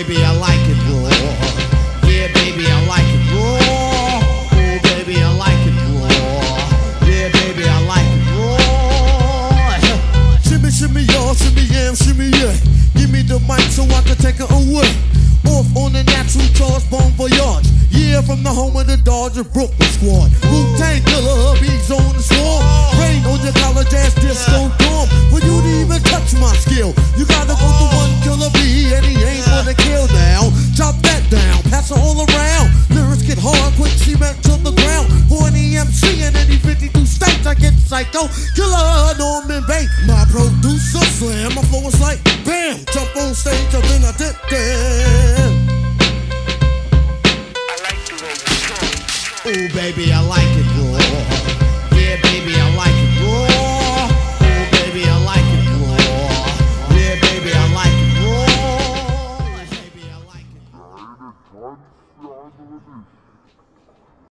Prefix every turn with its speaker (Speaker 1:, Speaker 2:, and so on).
Speaker 1: baby, I like it raw. Yeah, baby, I like it raw. Oh, baby, I like it raw. Yeah, baby, I like it raw.
Speaker 2: Shimmy, shimmy, y'all, shimmy, yam, shimmy, yeah. Give me the mic so I can take it away. Off on the natural charge, bon voyage. Yeah, from the home of the Dodger Brooklyn squad. Wu-Tang Killer, hubby's on the swarm. Rain on your college ass disco dorm. For you to even touch my skill, you gotta go to one killer B, and he ain't gonna kill now. Chop that down, pass it all around. Lyrics get hard, quick cement to the ground. For an EMC in any 52 states, I get psycho. Killer, Norman Bates, my producer slam. My flow is like bam, jump on stage, and then I did that.
Speaker 1: Oh, baby, I like it raw. Yeah, baby, I like it raw. Oh, baby, I like it raw. Yeah, baby, I like it raw. Baby, I like it raw.